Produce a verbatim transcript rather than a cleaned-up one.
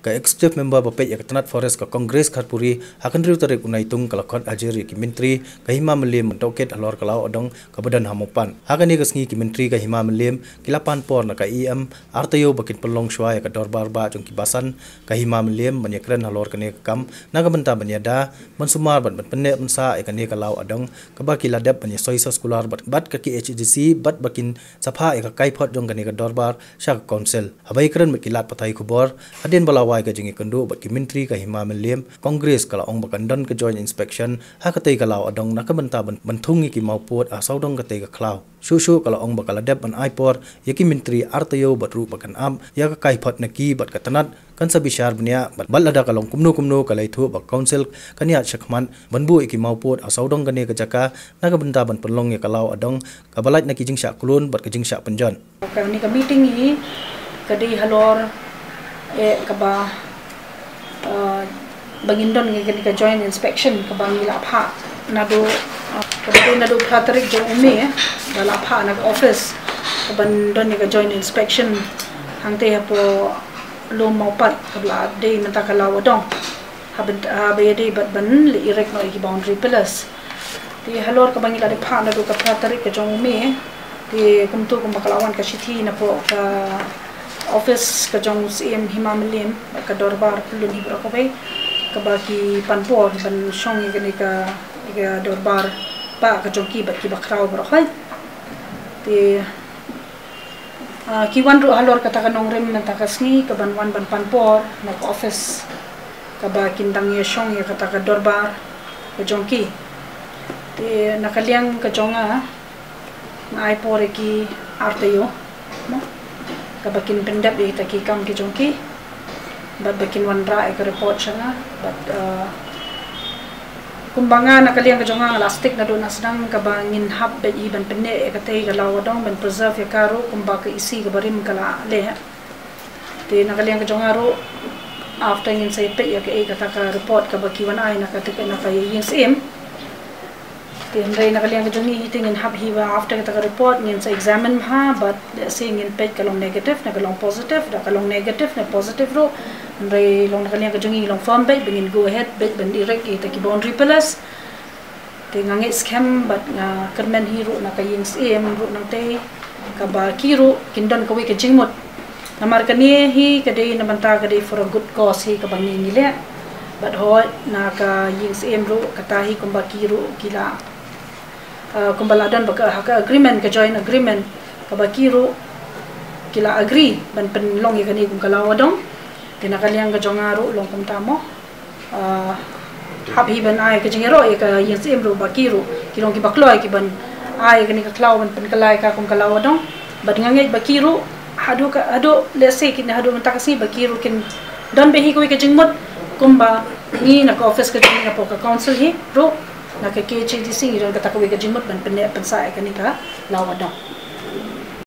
ka executive member bapet ya tanat forest ka congress khatpuri hakan riu tarik unai tung kalakot ajeri ki menteri ka hima melim mentoket alor kalau odong ka badan hamupan hakan ni gasngi ki menteri ka hima melim kilapan por na ka em artayo bakin pelong shwa ya ka dorbar ba jong ki basan ka hima melim menyekren halor ka ne kam naga benta banyada mensumar ban penne mensa ya ka ne kalau odong ka ba ki ladap banya soisa skular bat bat ka ki H D C bat bakin sapha ya ka kaipot jong ka ne ka dorbar sha council habai kren mekilat patai kubor aden balawai ka jingi kendo bat ki menteri ka hima melim congress kala ong bakandon ka joint inspection ha ka tei kalau odong na ka benta benthungi ki mauput asau dong ka tei ka klau Shushu kalau ong bakal adep ban aipor yaki menteri artayo batru bakan am ya ka kaipot na ki bat katanat kan sabishar bnia bat balada kalong kumno kumno kalai thu bak council kania shakman banbu iki mauput asau dong kane ka jaka naga benta ban penlong ya kalau adong kabalat na kijing syak kulun bat kijing syak penjon kami ka meeting ni kadi halor e kaba bangindon ngi kadi ka joint inspection ka bangila pha nado Kemudian nado patarik jong umi dalam apa nak office kebandan ni ke joint inspection hangte hapo lom maupat kabla day menta kalau dong habet habede bat ban li irek no iki boundary pillars di halor ke bangi kade pha nado ke patarik ke jong umi di kumtu kum bakalawan ke city na po ke office ke jong C M Hima Melim ke dorbar pulun hibra ko bay ke bagi panpor ban shong ni ke ke dorbar pa ka jongki bat ki bakraw barakhai ti ki wan ru halor kata kanong rem menta kasni ka ban wan ban panpor na office ka ba kindang ye shong ye kata ka dorbar ka jongki ti nakaliang ka jonga ngai pore ki artayo no ka bakin pendap ye ta ki kam ki jongki bat bakin wan ra ka report changa bat kumbangan nakaliang ka jonga elastic na do na sedang ka bangin hab be iban penne ka tei ka lawa dong ben preserve ya karo kumba ka isi ka barim kala le te nakaliang ka jonga ro after ngin sai pe ya ka e ka ka report ka bakiwan ai na ka te na ka yin sim te ndai nakaliang ka jongi hiting in hab hiwa after ka ka report ngin sa examine ha but seeing in pe ka long negative na ka long positive da ka long negative na positive ro Ndai long nakaliang ka jongi long firm bay bengin go ahead bay ben direct ita ki boundary pillars te ngangi scam bat nga kermen hiro na kayin sim ro nang te ka ba kiro kindon ka wi ka jingmot namar kani hi kadai na banta kadai for a good cause hi ka bangi nile but ho na ka yin sim ro katahi kumba kiro kila kumbala don ba ka agreement ka join agreement ka ba kiro kila agree ban pen long ye kani kum kalawa dong tinakaliang ka jongaro long kumtamo uh, habi ban ay ka jingero e ka yin sim ro bakiro kilong ki bakloy ki ban ay ka ni ka klaw ban pen kalay ka kung kalaw dong bad ngangay bakiro hado ka hado let's say kin hado man takasi bakiro kin don behi ko ka jingmot kumba ni na ka office ka jinga po ka council hi ro na ka K H D C ro ka takoy ka jingmot ban pen pen sa ka ni ka law dong